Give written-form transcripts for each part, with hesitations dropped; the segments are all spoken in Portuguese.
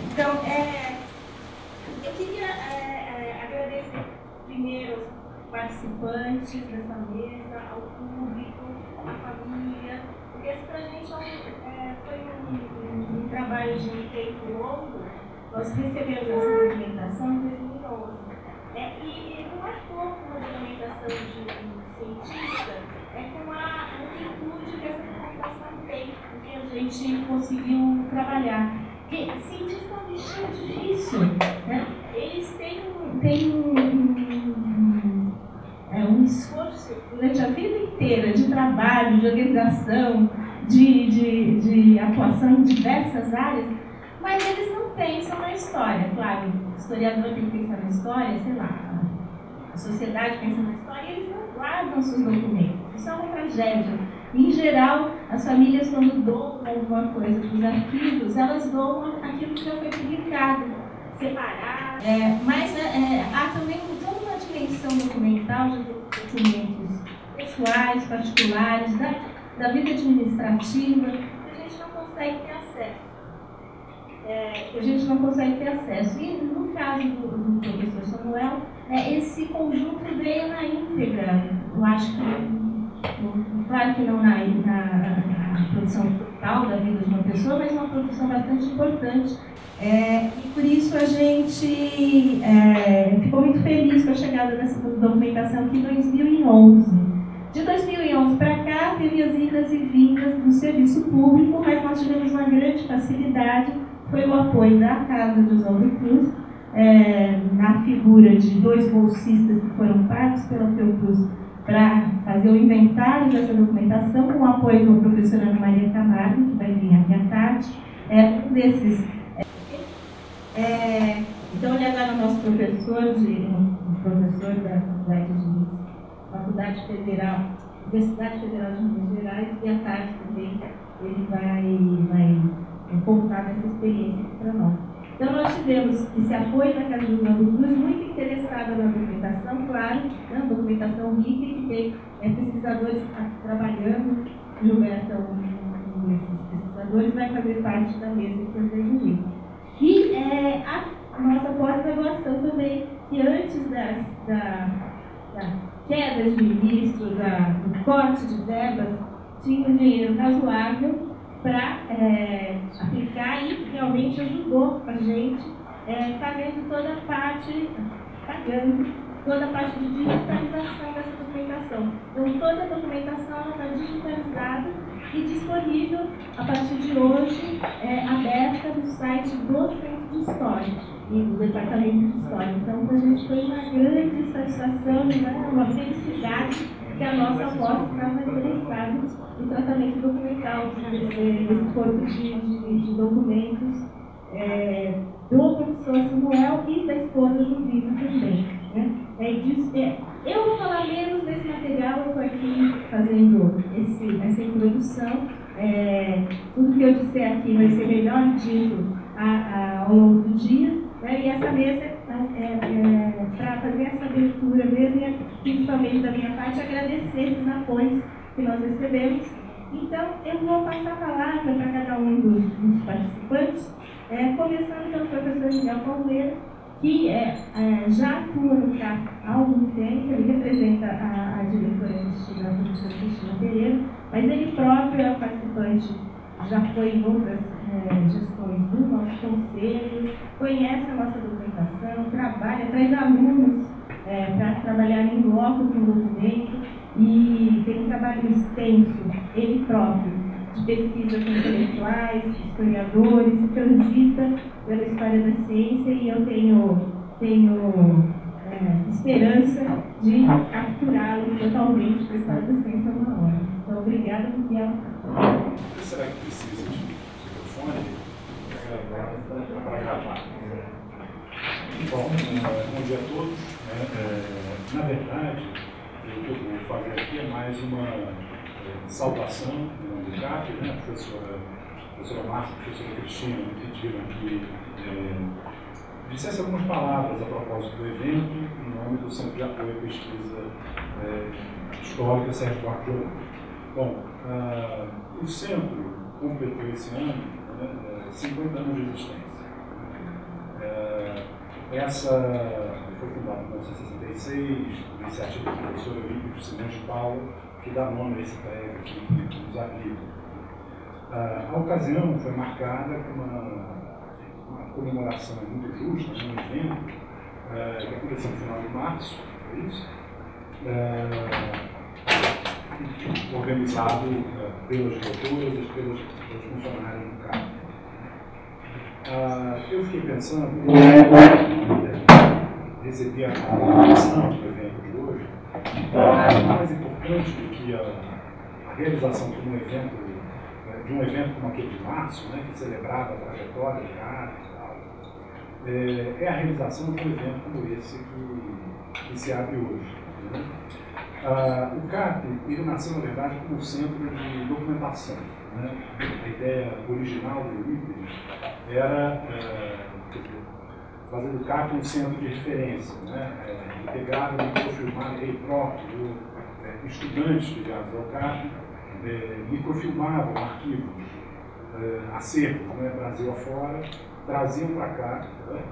Então, eu queria agradecer primeiro aos participantes dessa mesa, ao público, à família, porque esse para a gente foi um trabalho de um tempo longo. Nós recebemos essa documentação em 2011. E não é pouco uma documentação de um cientista, com a amplitude que essa documentação tem, que a gente conseguiu trabalhar. Porque cientista é um bichinho difícil, né? Eles têm um esforço durante a vida inteira de trabalho, de organização, de atuação em diversas áreas, mas eles não pensam na história. Claro, o historiador tem que pensar na história, sei lá, a sociedade pensa na história e eles não guardam seus documentos. Isso é uma tragédia. Em geral, as famílias, quando doam alguma coisa para os arquivos, elas doam aquilo que já foi publicado, separado. Mas há também toda uma dimensão documental de documentos pessoais, particulares, da vida administrativa, que a gente não consegue ter acesso. E no caso do professor Samuel, esse conjunto veio na íntegra. Eu acho que, claro que não na produção total da vida de uma pessoa, mas uma produção bastante importante. E por isso a gente ficou muito feliz com a chegada dessa documentação aqui em 2011. De 2011 para cá, teve as idas e vindas do serviço público, mas nós tivemos uma grande facilidade, foi o apoio da Casa de Oswaldo Cruz, na figura de 2 bolsistas que foram pagos pela Fiocruz para fazer o inventário dessa documentação, com o apoio da professora Ana Maria Camargo, que vai vir aqui à tarde. Um desses. Então, ele agora é o nosso professor da Faculdade Federal, Universidade Federal de Minas Gerais, e à tarde também ele vai contar dessa experiência aqui para nós. Então, nós tivemos esse apoio da Casa de Oswaldo Cruz, muito interessada na documentação, claro, uma documentação rica, que tem pesquisadores trabalhando. Gilberto, um desses pesquisadores, vai fazer parte da mesa que eu desenvolvi. E a nossa pós-graduação também, que antes da queda de ministro, do corte de verbas, tinha um dinheiro razoável para aplicar e realmente ajudou a gente, pagando toda a parte de digitalização dessa documentação. Então, toda a documentação está digitalizada e disponível a partir de hoje, aberta no site do Centro de História e do Departamento de História. Então, para a gente foi uma grande satisfação, uma felicidade que a nossa amostra estava interessada no tratamento documental desse corpo de documentos do professor Samuel e da esposa Juvina também. Eu vou falar menos desse material, eu estou aqui fazendo essa introdução. Tudo que eu disser aqui vai ser melhor dito ao longo do dia, e essa mesa para fazer essa abertura mesmo, e principalmente da minha parte, agradecer esses apoios que nós recebemos. Então, eu vou passar a palavra para cada um dos participantes, começando pelo professor Miguel Palmeira, que já atua no CAP há algum tempo. Ele representa a diretora de a professora Cristina Pereira, mas ele próprio é participante, já foi em outras gestões do nosso conselho, conhece a nossa documentação, trabalha, traz alunos para trabalhar em bloco com o documento, e tem um trabalho extenso, ele próprio, de pesquisa com intelectuais, historiadores, transita pela história da ciência, e eu tenho esperança de capturá-lo totalmente para a história da ciência uma hora. Então, obrigada, Miguel. Será que precisa de microfone para gravar? Bom, bom dia a todos. Na verdade, o que eu vou fazer aqui é mais uma saudação do CAP, né? A professora Márcia e a professora Cristina me pediram que dissesse algumas palavras a propósito do evento, em nome do Centro de Apoio à Pesquisa Histórica Sérgio Buarque de Holanda. Bom, o centro completou esse ano 50 anos de existência. Essa foi fundada em 1966, iniciativa do professor Eurípides Simões de Paula, que dá nome a esse prédio aqui que nos abriga. A ocasião foi marcada por uma comemoração muito justa, um evento que aconteceu no final de março, é isso? Organizado pelas diretoras e pelos funcionários do CAP. Eu fiquei pensando, recebi a questão do evento de hoje, mais importante do que a realização de um evento como aquele de março, né, que celebrava a trajetória do CAP e tal, é a realização de um evento como esse que se abre hoje. Né? O CAP ele nasceu, na verdade, como centro de documentação. Né? A ideia original do Eurípides era fazer do CAP um centro de referência, né? Integrar e microfilmar ele próprio, estudantes ligados ao CAP, microfilmavam arquivos, acervos, né? Brasil afora, traziam para cá,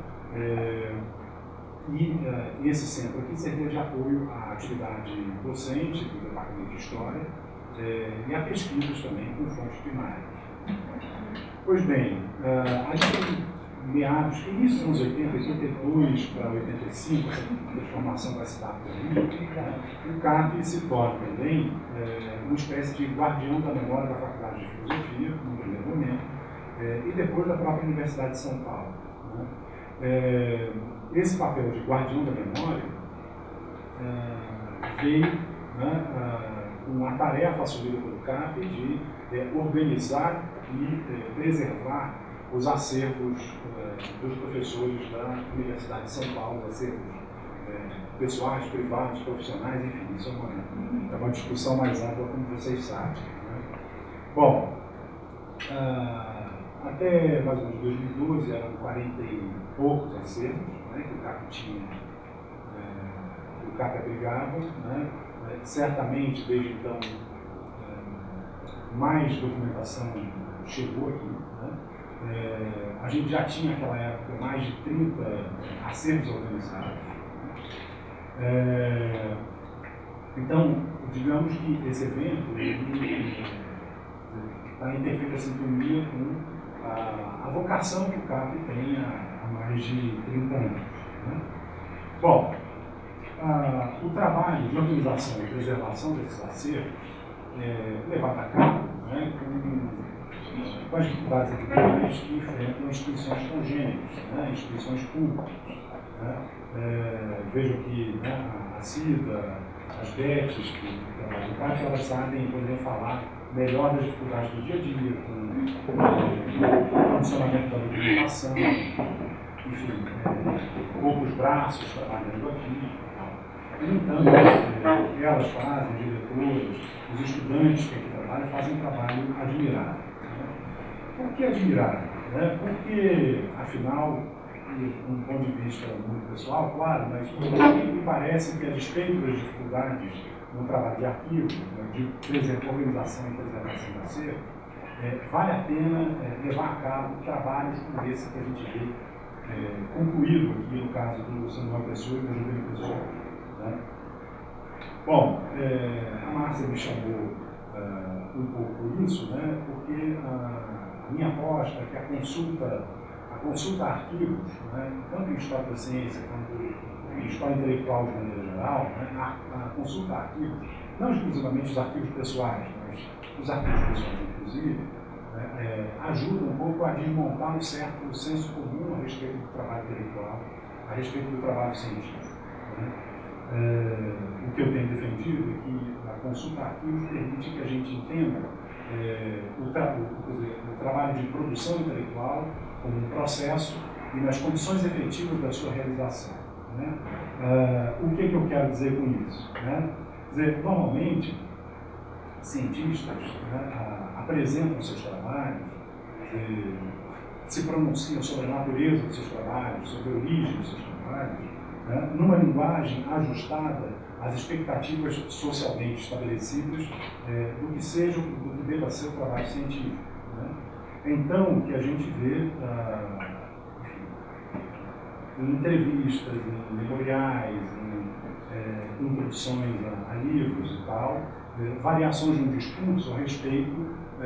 e esse centro aqui servia de apoio à atividade docente do Departamento de História e a pesquisas também com fontes primárias. Pois bem, ali meados, início dos anos 80, 82 para 85, essa transformação vai se dar por aí, o CAP se torna também uma espécie de guardião da memória da Faculdade de Filosofia, no primeiro momento, e depois da própria Universidade de São Paulo. Né? Esse papel de guardião da memória veio com a tarefa assumida pelo CAP de organizar e preservar os acervos dos professores da Universidade de São Paulo, acervos pessoais, privados, profissionais, enfim, isso é uma discussão mais ampla, como vocês sabem. Né? Bom, até mais ou menos 2012 eram 40 e poucos acervos, né, que o CAP tinha, que o CAP abrigava, né? Certamente, desde então, mais documentação chegou aqui. Né? A gente já tinha, naquela época, mais de 30 acervos organizados. Então, digamos que esse evento está em perfeita sintonia com a vocação que o CAP tem há mais de 30 anos. Né? Bom, o trabalho de organização e preservação desses acervos levado a cabo, né, com as dificuldades editoriais que enfrentam instituições congêneres, né, instituições públicas. Né? Vejo que, né, a CIDA, as BETs que trabalham no CAP, elas sabem, poderiam falar melhor das dificuldades do dia a dia, com o funcionamento da documentação, enfim, poucos braços trabalhando aqui. No entanto, elas fazem, os diretores, os estudantes que aqui trabalham, fazem um trabalho admirável. Né? Por que admirável? Né? Porque, afinal, um ponto de vista muito pessoal, claro, mas me parece que, a despeito das dificuldades no trabalho de arquivo, né, de organização e preservação da acervo, vale a pena levar a cabo trabalhos como esse que a gente vê concluído aqui no caso do Samuel Pessoa e da Juliana Pessoa. Né? Bom, a Márcia me chamou um pouco por isso, né, porque a minha aposta é que a consulta a arquivos, né, tanto em história da ciência quanto em história intelectual de maneira geral, né, a consulta a arquivos, não exclusivamente os arquivos pessoais, mas os arquivos pessoais, inclusive, ajuda um pouco a desmontar um certo senso comum a respeito do trabalho intelectual, a respeito do trabalho científico. Né? O que eu tenho defendido é que a consulta a arquivos permite que a gente entenda o trabalho de produção intelectual como um processo e nas condições efetivas da sua realização. Né? O que eu quero dizer com isso? Né? Dizer, normalmente, cientistas, né, apresentam seus trabalhos, se pronunciam sobre a natureza dos seus trabalhos, sobre a origem dos seus trabalhos, né, numa linguagem ajustada às expectativas socialmente estabelecidas do que deva ser o trabalho científico. Né? Então, o que a gente vê em entrevistas, em memoriais, em introduções a livros e tal, variações no discurso a respeito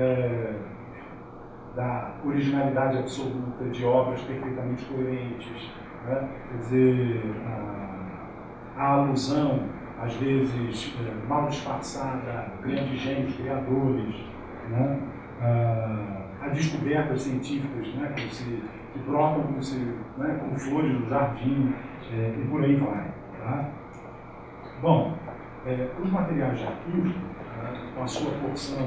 da originalidade absoluta de obras perfeitamente coerentes, né? Quer dizer, a alusão, às vezes mal disfarçada, a grandes gênios criadores, né? A descobertas científicas, né? Que brotam como flores no jardim, e por aí vai. Tá? Bom, os materiais de arquivo, com a sua porção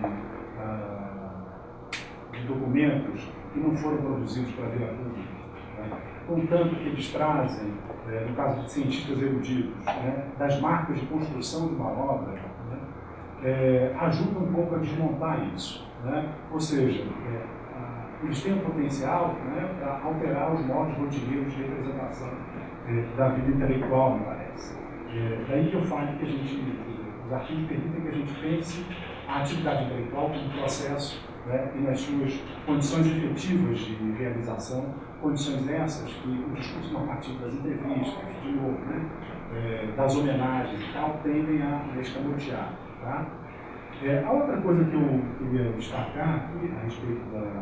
de documentos que não foram produzidos para vir a público, né? Contanto que eles trazem, no caso de cientistas eruditos, né? Das marcas de construção de uma obra, né? Ajudam um pouco a desmontar isso, né? Ou seja, eles têm o potencial, né, para alterar os modos rotineiros de representação da vida intelectual, me parece. Daí que eu falo que os arquivos permitem que a gente pense a atividade intelectual como processo, né, e nas suas condições efetivas de realização, condições essas que o discurso normativo das entrevistas, de novo, né, das homenagens e tal, tendem a escamotear. Tá? A outra coisa que eu queria destacar aqui a respeito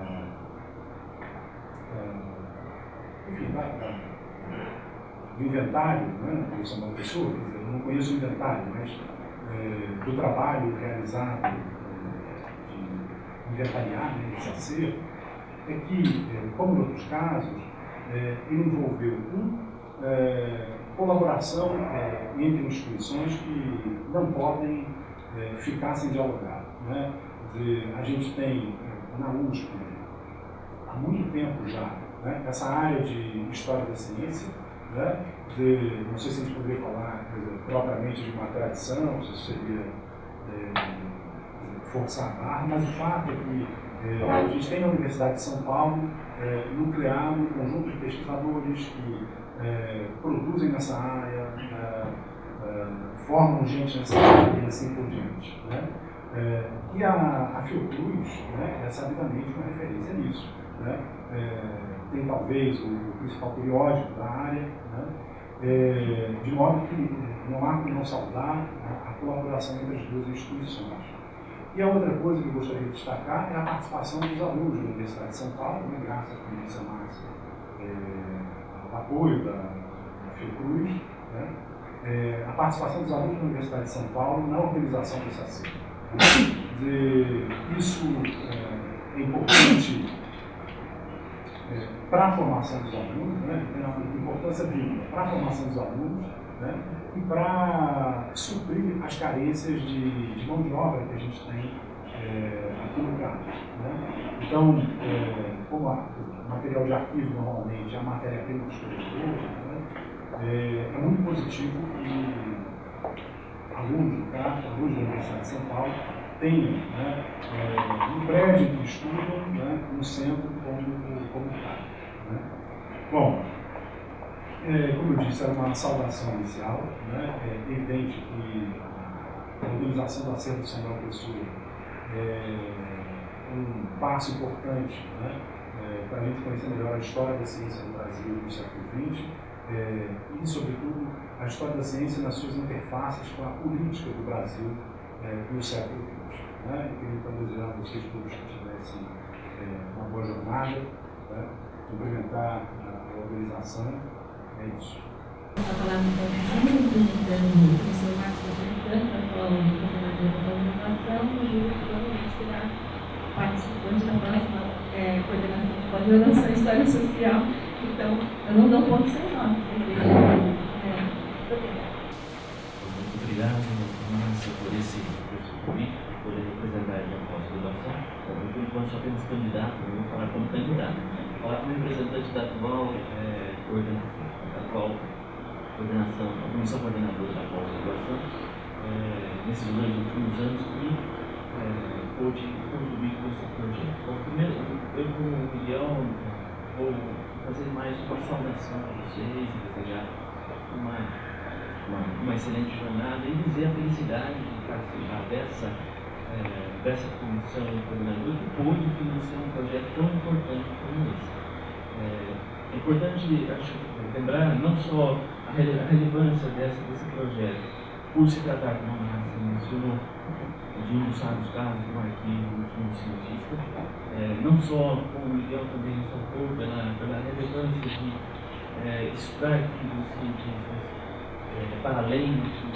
do inventário, né, do Samuel Pessoa, quer dizer, eu não conheço o inventário, mas do trabalho realizado de inventariar, né, esse acervo, é que, como em outros casos, ele envolveu colaboração entre instituições que não podem ficar sem dialogar. Né? Quer dizer, a gente tem na USP, há muito tempo já, né, essa área de História da Ciência, né? Não sei se a gente poderia falar propriamente de uma tradição, se isso seria forçar a barra, mas o fato é que a gente tem na Universidade de São Paulo nucleado um conjunto de pesquisadores que produzem nessa área, formam gente nessa área e assim por diante. Né? E a Fiocruz, né, é sabidamente uma referência nisso. Né? Tem talvez o principal periódico da área, né? De modo que não há como não saudar a colaboração entre as duas instituições. E a outra coisa que eu gostaria de destacar é a participação dos alunos da Universidade de São Paulo, né, graças à Polícia Márcia, ao apoio da Fiocruz, né, a participação dos alunos da Universidade de São Paulo na organização desse acervo. Isso é importante para a formação dos alunos, né, tem uma importância vínculo para a formação dos alunos, né, e para suprir as carências de mão de obra que a gente tem aqui no campus. Né. Então, como o material de arquivo normalmente é a matéria-prima do historiador, né, é muito positivo que alunos da Universidade de São Paulo tenham, né, um prédio que estudam, né, no centro como tal. Né. Bom, como eu disse, era uma saudação inicial, né. É evidente que a organização do acervo do Samuel Pessoa é um passo importante, né, para a gente conhecer melhor a história da ciência no Brasil no século XX e, sobretudo, a história da ciência nas suas interfaces com a política do Brasil no século XX. Né? Eu queria então desejar a vocês todos que tivessem uma boa jornada, né? Cumprimentar a organização. É isso. A palavra então, representando o professor Marcos Napolitano, atual coordenador da comunicação, e o provavelmente será participante da próxima coordenação de pós-graduação em História Social. Então, eu não dou ponto sem nome. Muito obrigado, Márcia, por esse convite, por poder representar a pós-graduação. Por enquanto só temos candidato, eu vou falar como candidato. Falar como representante da atual coordenação, a comissão coordenadora da pós-graduação, nesses 2 últimos anos, e pôde contribuir com esse projeto. Bom, primeiro, eu com o Miguel vou fazer mais uma saudação a vocês, desejar uma excelente jornada e dizer a felicidade de participar dessa comissão coordenadora que pôde financiar um projeto tão importante como esse. É importante, acho, lembrar não só a relevância desse projeto, por se tratar, como você mencionou, de um dos sábios casos do arquivo de um cientista, não só, como o Miguel também ressaltou, pela relevância de estudar arquivos científicos para além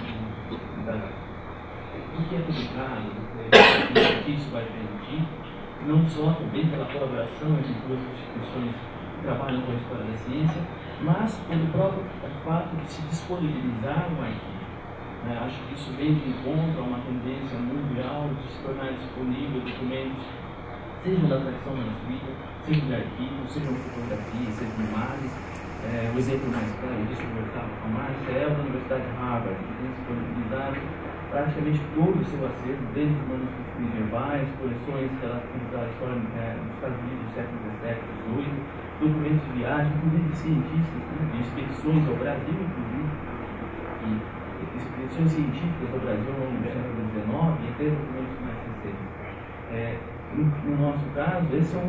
do que é publicado, do que isso vai permitir, não só também pela colaboração entre duas instituições que trabalham com a história da ciência, mas pelo próprio fato de se disponibilizar um arquivo. Acho que isso vem de encontro a uma tendência mundial de se tornar disponível documentos, sejam da tradição manuscrita, sejam de arquivos, sejam fotografias, sejam imagens. O exemplo mais claro disso que eu estava com a Márcia é a Universidade de Harvard, que tem disponibilizado praticamente todo o seu acervo, desde os manuscritos medievais, coleções relativas à história dos Estados Unidos do século XVII, XVIII, documentos de viagem, inclusive de cientistas, de expedições ao Brasil, inclusive, e expedições científicas ao Brasil ao longo do século XIX e até documentos mais recentes. No nosso caso, esse é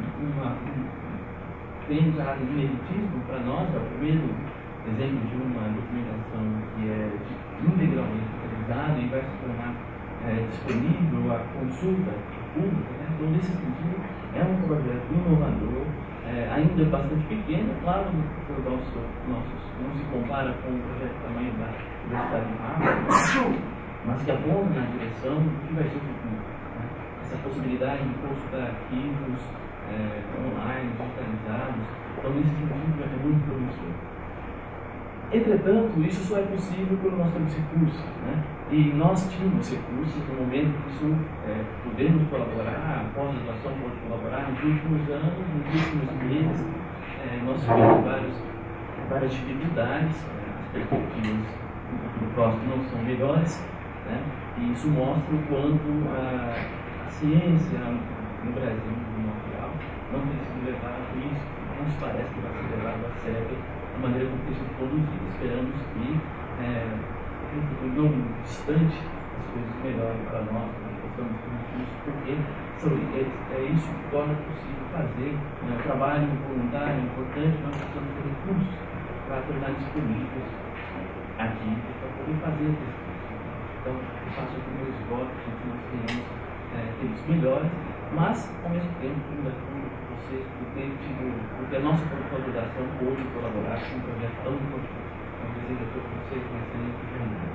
tem um caso de ineditismo para nós, é o primeiro exemplo de uma documentação que é integralmente digitalizada e vai se tornar disponível à consulta pública. Então, nesse sentido, é um projeto inovador, ainda bastante pequeno, claro, não se compara com o projeto do tamanho da Universidade de Harvard, mas que aponta na direção do que vai ser o futuro. Essa possibilidade de consultar arquivos online, digitalizados, então nesse sentido é muito promissor. Entretanto, isso só é possível quando nós temos recursos, e nós tínhamos recursos no momento que pudemos colaborar, a pós-graduação pode colaborar. Nos últimos anos, nos últimos meses, nós tivemos várias dificuldades, as perspectivas do próximo não são melhores, e isso mostra o quanto a ciência no Brasil, no modo geral, não tem sido levado a isso, não se parece que vai ser levado a sério da maneira como tem sido conduzido. Esperamos que, no futuro não distante, as coisas melhorem para nós, nós possamos produzir isso, porque é isso que torna possível fazer um trabalho voluntário importante. Nós precisamos ter recursos para tornar disponíveis aqui para poder fazer pesquisa. Então, eu faço aqui o meu esforço de que nós tenhamos tempos melhores, mas, ao mesmo tempo, ainda com vocês, porque a nossa colaboração pôde colaborar com um projeto tão importante. Então, desejo a todos vocês uma excelente jornada.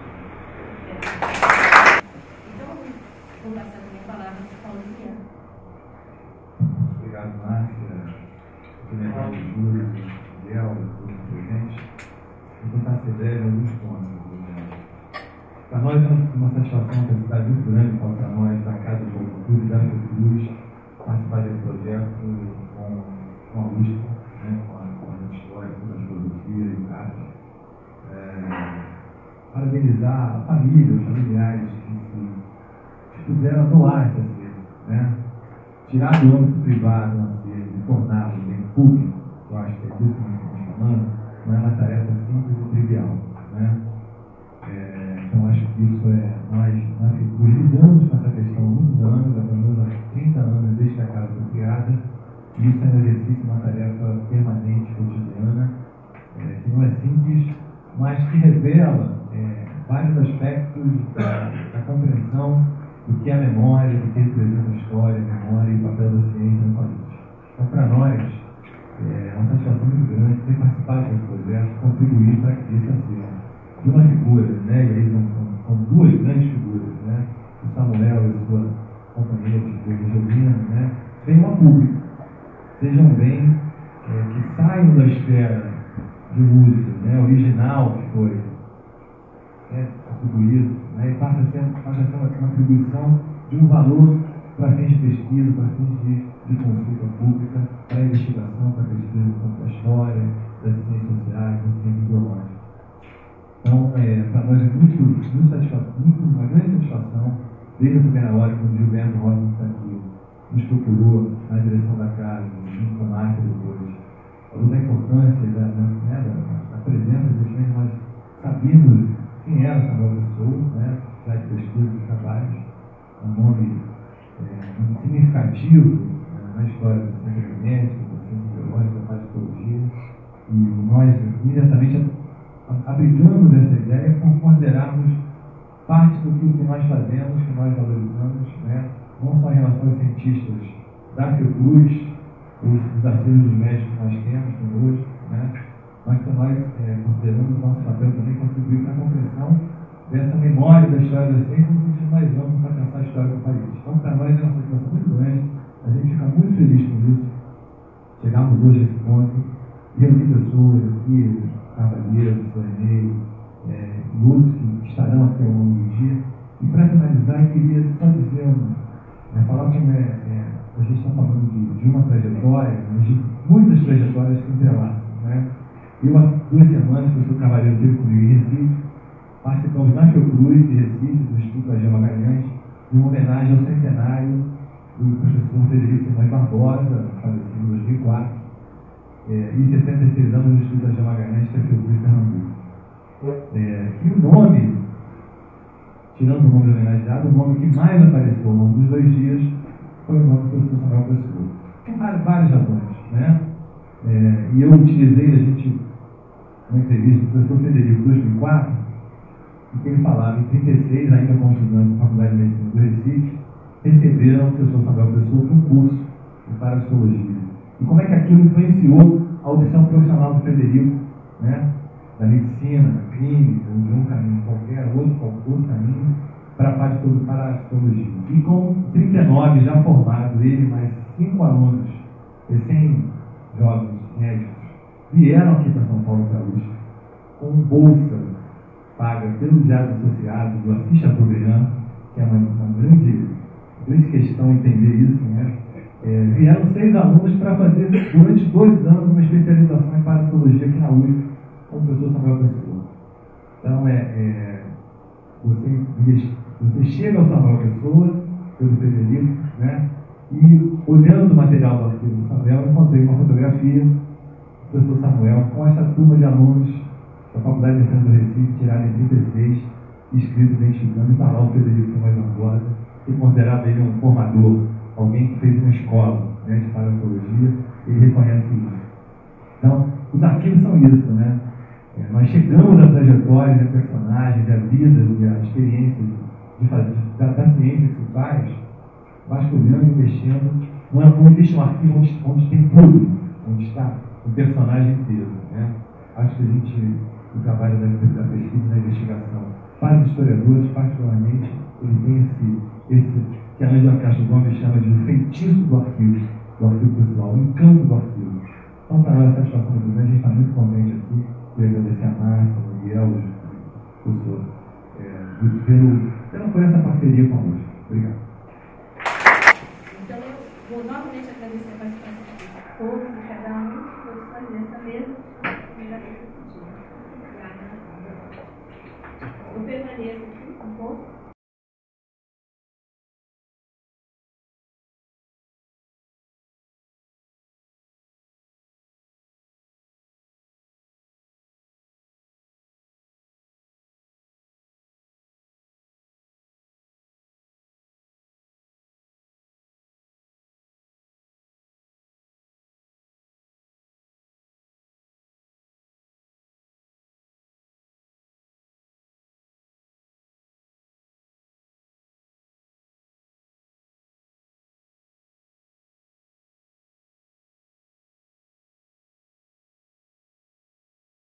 Então, vou passar a minha palavra para o Paulo Guilherme. Obrigado, Márcia. Obrigado, Júlio, Miguel, todos os presentes. Vou tentar essa ideia em alguns pontos. Para nós é uma satisfação, uma felicidade muito grande para nós, da Casa de Cultura e da Cruz, participar desse projeto com a USP, com a história, com a filosofia e arte. Parabenizar a família, os familiares que puderam doar esse acervo, tirar do âmbito privado um acervo e torná-lo bem público. Eu acho que é disso que nós estamos falando, não é uma tarefa simples e trivial. Então, acho que isso nós lidamos com essa questão há muitos anos, há pelo menos 30 anos desde que a casa foi criada, e isso é um exercício, uma tarefa permanente, cotidiana, que não é simples, mas que revela vários aspectos da compreensão do que é a memória, do que representa a história, a memória e o papel da ciência no país. Então, para nós, é uma satisfação muito grande ter participado desse projeto, contribuir para que isso seja de uma figura, e aí são duas grandes figuras, o Samuel e a sua companheira, a Jovina, venham a público, sejam bem, que saiam da esfera de uso original que foi atribuído, e passa a ser uma atribuição de um valor para fins de pesquisa, para fins de consulta pública, para a investigação, para a pesquisa da história, das ciências sociais, das ciências biológicas. Então, para nós é uma grande satisfação, desde a primeira hora, quando o Gilberto Rosa está aqui, nos procurou na direção da casa, junto com a Márcia depois, falou da importância da presença desse mesmo. Nós sabíamos quem era Samuel Pessoa, já de pesquisa de trabalhos, um nome significativo na história da ciência genética, da ciência biológica, da parte ufologia, e nós imediatamente abrigamos essa ideia por considerarmos parte do que nós fazemos, que nós valorizamos, né? Não só em relação aos cientistas da Fiocruz, os desafios dos médicos que nós temos conosco, né? Mas que nós consideramos nosso papel também contribuir para a compreensão dessa memória da história da ciência no sentido mais amplo para pensar a história do país. Então, para nós é uma situação muito grande, a gente fica muito feliz com isso. Chegamos hoje a esse ponto, reunir pessoas aqui, Carvalheiro, Sorenei, e outros que estarão aqui ao longo do dia. E para finalizar, eu queria só dizer, falar como a gente está falando de uma trajetória, mas de muitas trajetórias que entrelaçam, né? Eu, há 2 semanas, o professor Carvalheiro esteve comigo em Recife, participamos na Fiocruz de Recife, do Instituto Ageu Magalhães, em uma homenagem ao centenário do professor Frederico Simões Barbosa, falecido em 2004, e 66 anos do Instituto Ageu Magalhães, que é a Fiocruz Pernambuco. E o nome, tirando o nome do homenageado, o nome que mais apareceu ao longo dos 2 dias foi o nome do professor Samuel Pessoa. Por várias razões, né? E eu utilizei, uma entrevista do professor Frederico, em 2004, em que ele falava, em 36, ainda como estudante da Faculdade de Medicina do Recife, receberam o professor Samuel Pessoa para um curso de parapsicologia. E como é que aquilo influenciou a audição profissional do Frederico, né? Da medicina, da clínica, de um caminho qualquer outro caminho, para a parte de parapsicologia. E com 39 já formados, ele mais 5 alunos, recém-jovens médicos, vieram aqui para São Paulo para a USP, com bolsa paga pelo Diário Associado, do Assis Chateaubriand, que é uma grande questão entender isso, né? Vieram 6 alunos para fazer, durante 2 anos, uma especialização em parapsicologia aqui na USP, com o professor Samuel Pessoa. Então, você chega ao Samuel Pessoa, pelo Frederico, né? E olhando o material do arquivo do Samuel, encontrei uma fotografia do professor Samuel com essa turma de alunos da Faculdade de Medicina do Recife, tirada em 36, escrito, identificando, e está lá o Frederico Simões Barbosa, que considerava ele um formador, alguém que fez uma escola, né, de parapsicologia, ele reconhece isso. Então, os arquivos são isso, né? Nós chegamos à trajetória, a personagens, a vida e a experiência da ciência que se faz, vasculhando e mexendo. Não existe um arquivo onde tem tudo, onde está o personagem inteiro, né? Acho que o trabalho da pesquisa e da investigação, para os historiadores, particularmente, ele tem esse que a Angela Castro Gomes chama de o feitiço do arquivo pessoal, o encanto do arquivo. Então, para nós, a satisfação muito grande, a gente está muito contente aqui, de agradecer a Márcia, o Miguel, o professor, por essa parceria com a USP. Obrigado. Então, eu vou novamente agradecer a participação de todos e cada um que pôde fazer essa mesa pela primeira vez esse dia. Obrigada. Eu permaneço aqui um pouco.